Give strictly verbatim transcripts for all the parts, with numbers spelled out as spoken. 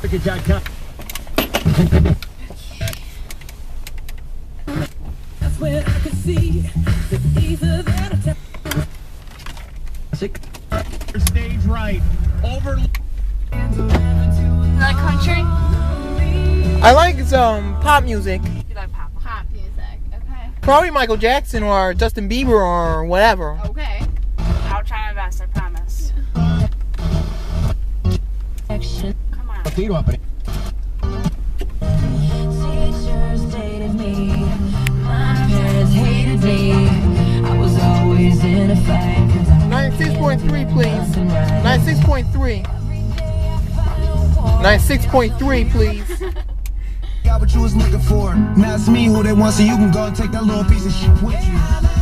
That's where I could see the ether that Stage right. Over. Like country? I like some pop music. You like pop? Pop music, okay. Probably Michael Jackson or Justin Bieber or whatever. Okay. I'll try my best, I promise. Come on. Tiro apre. teachers dated me. My parents hated me. I was always in a fight. ninety-six point three, please. ninety-six point three. ninety-six point three, please. Got what you was looking for. Now it's me who they want, so you can go and take that little piece of shit with you.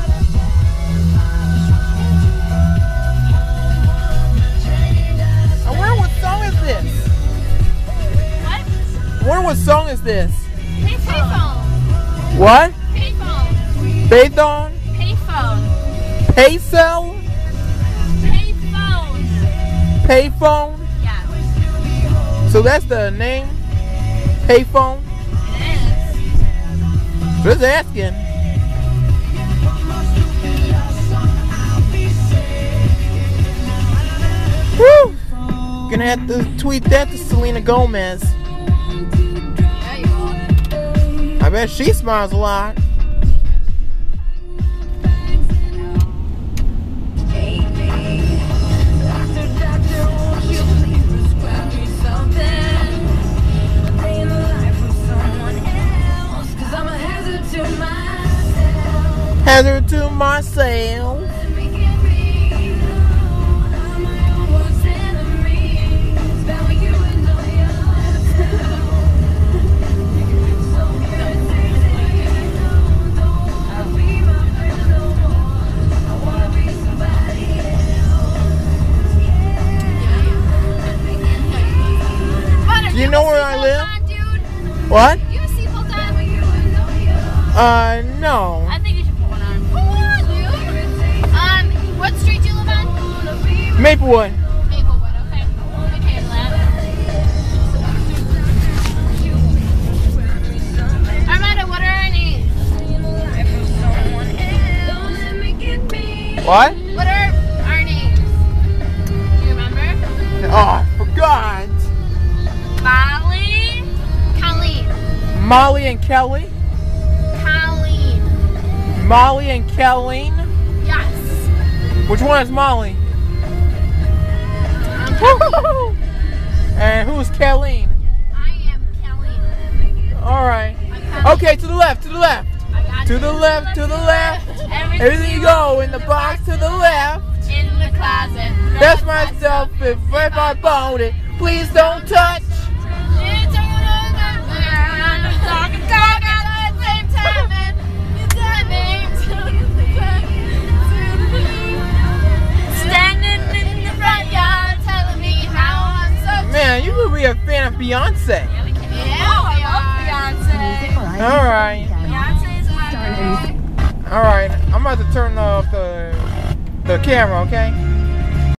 I wonder what song is this? What? I wonder what song is this? Payphone. What? Payphone. Payphone? Payphone. Paycell? Payphone. Payphone? Yeah. So that's the name? Payphone? It is. Just asking. Woo! Gonna have to tweet that to Selena Gomez. Yeah, you are. I bet she smiles a lot. Hazard to myself. Do you know where I live? On, dude. What? You have a seatbelt on? Uh, no. I think you should put one on. Put one on, dude. Um, what street do you live on? Maplewood. Maplewood, okay. We can handle that. Armando, what are our names? What? What are our names? Do you remember? Oh, I forgot. Molly, Colleen. Molly and Kelly. Colleen. Molly and Kelleen. Yes. Which one is Molly? I'm Colleen. And who's Kelleen? I am Colleen. All right. I'm Colleen. Okay, to the left, to the left. I got To you. the left, to the left. Everything, Everything you go in the box to the left. In the closet. That's myself if if I bought it. Please don't touch. It's all over. Talk and talk at the same time and it's a name to standing in the front yard telling me how I'm so Man, you could be a fan of Beyonce. Yeah, we can. Yeah, oh, I love Beyonce. All right. Beyonce's my girl. All right. I'm about to turn off the the camera, okay?